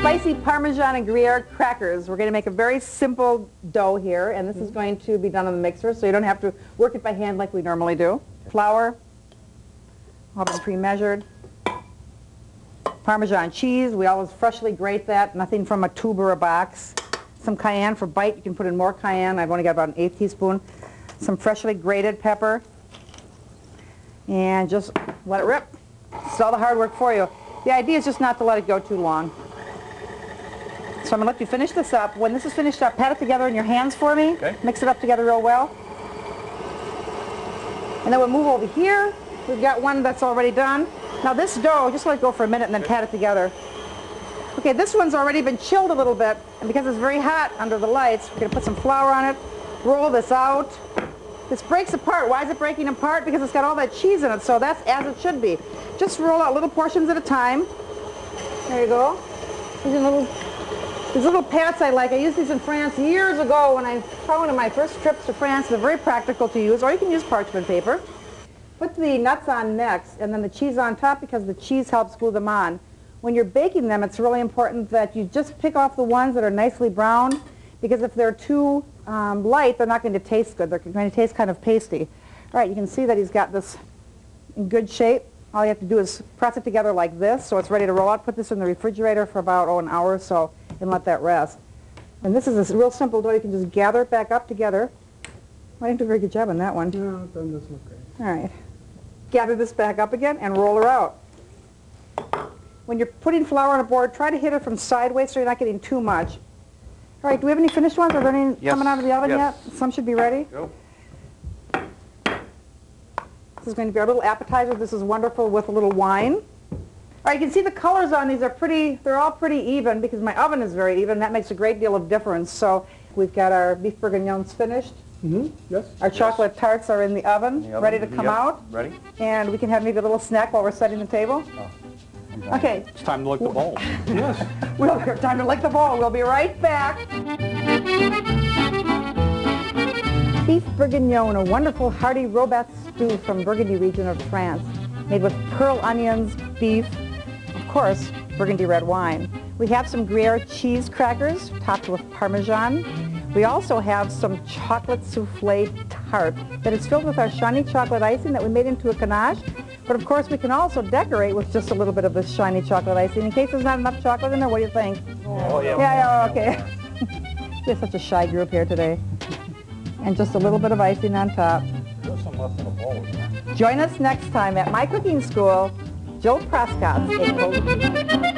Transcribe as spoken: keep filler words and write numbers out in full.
spicy Parmesan and Gruyere crackers. We're going to make a very simple dough here, and this is going to be done on the mixer, so you don't have to work it by hand like we normally do. Flour, all been pre-measured. Parmesan cheese, we always freshly grate that, nothing from a tube or a box. Some cayenne for bite, you can put in more cayenne. I've only got about an eighth teaspoon. Some freshly grated pepper. And just let it rip. It's all the hard work for you. The idea is just not to let it go too long. So I'm going to let you finish this up. When this is finished up, pat it together in your hands for me. Okay. Mix it up together real well. And then we'll move over here. We've got one that's already done. Now this dough, just let it go for a minute and then pat it together. Okay, this one's already been chilled a little bit, and because it's very hot under the lights, we're going to put some flour on it, roll this out. This breaks apart. Why is it breaking apart? Because it's got all that cheese in it, so that's as it should be. Just roll out little portions at a time. There you go. These are little, these little pats I like. I used these in France years ago when I found in my first trips to France. They're very practical to use, or you can use parchment paper. Put the nuts on next, and then the cheese on top because the cheese helps glue them on. When you're baking them, it's really important that you just pick off the ones that are nicely browned, because if they're too um, light, they're not going to taste good. They're going to taste kind of pasty. All right, you can see that he's got this in good shape. All you have to do is press it together like this so it's ready to roll out. Put this in the refrigerator for about oh, an hour or so and let that rest. And this is a real simple dough. You can just gather it back up together. I didn't do a very good job on that one. No, it doesn't look great. All right. Gather this back up again and roll her out. When you're putting flour on a board, try to hit it from sideways so you're not getting too much. All right, do we have any finished ones? Are there any Yes. coming out of the oven Yes. yet? Some should be ready. Go. This is going to be our little appetizer. This is wonderful with a little wine. All right, you can see the colors on these are pretty, they're all pretty even because my oven is very even. That makes a great deal of difference. So we've got our beef bourguignons finished. Mm-hmm. Yes. Our chocolate tarts are in the oven, In the oven. ready to come Yep. out. Ready? And we can have maybe a little snack while we're setting the table. Oh. Okay. It's time to lick the bowl. Yes. We'll have time to lick the bowl. We'll be right back. Beef bourguignon, a wonderful hearty robust stew from Burgundy region of France, made with pearl onions, beef, of course, Burgundy red wine. We have some Gruyere cheese crackers topped with Parmesan. We also have some chocolate souffle tart that is filled with our shiny chocolate icing that we made into a ganache. But of course, we can also decorate with just a little bit of this shiny chocolate icing. In case there's not enough chocolate in there, what do you think? Oh, yeah. Yeah, yeah, okay. We're such a shy group here today. And just a little bit of icing on top. There's some left in the bowl. Join us next time at My Cooking School. Jill Prescott's A Cold